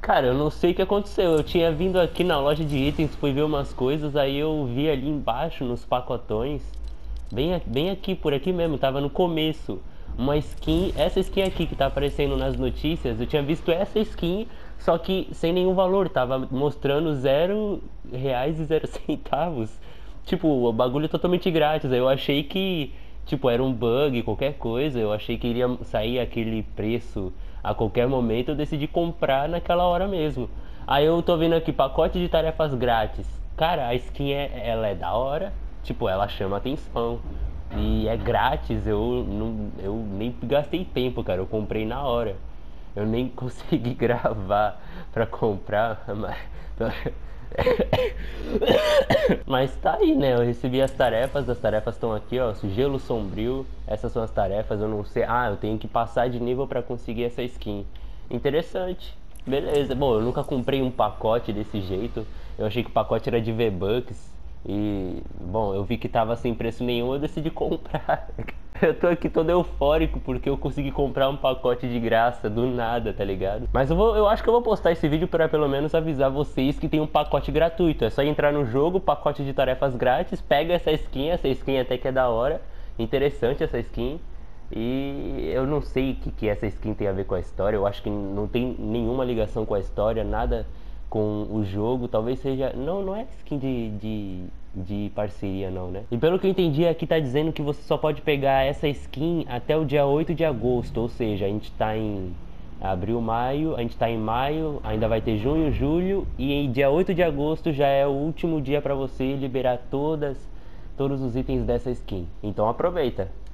Cara, eu não sei o que aconteceu. Eu tinha vindo aqui na loja de itens, fui ver umas coisas, aí eu vi ali embaixo nos pacotões, bem aqui, por aqui mesmo, tava no começo, uma skin, essa skin aqui que tá aparecendo nas notícias, eu tinha visto essa skin, só que sem nenhum valor, tava mostrando R$ 0,00 e 0 centavos. Tipo, o bagulho totalmente grátis. Aí eu achei que, tipo, era um bug, qualquer coisa. Eu achei que iria sair aquele preço a qualquer momento. Eu decidi comprar naquela hora mesmo. Aí eu tô vendo aqui, pacote de tarefas grátis. Cara, a skin ela é da hora. Tipo, ela chama atenção. E é grátis. Eu nem gastei tempo, cara. Eu comprei na hora. Eu nem consegui gravar pra comprar, mas mas tá aí, né? Eu recebi as tarefas estão aqui, ó. Gelo sombrio, essas são as tarefas. Eu não sei. Ah, eu tenho que passar de nível pra conseguir essa skin. Interessante. Beleza. Bom, eu nunca comprei um pacote desse jeito. Eu achei que o pacote era de V-Bucks. E, bom, eu vi que tava sem preço nenhum, eu decidi comprar. Eu tô aqui todo eufórico porque eu consegui comprar um pacote de graça do nada, tá ligado? Mas eu acho que eu vou postar esse vídeo para pelo menos avisar vocês que tem um pacote gratuito. É só entrar no jogo, pacote de tarefas grátis, pega essa skin até que é da hora. Interessante essa skin. E eu não sei o que essa skin tem a ver com a história. Eu acho que não tem nenhuma ligação com a história, nada com o jogo. Talvez seja. Não, não é skin de parceria, não, né? E pelo que eu entendi, aqui tá dizendo que você só pode pegar essa skin até o dia 8 de agosto. Ou seja, a gente tá em abril, maio, a gente tá em maio, ainda vai ter junho, julho. E em dia 8 de agosto já é o último dia pra você liberar todos os itens dessa skin. Então aproveita.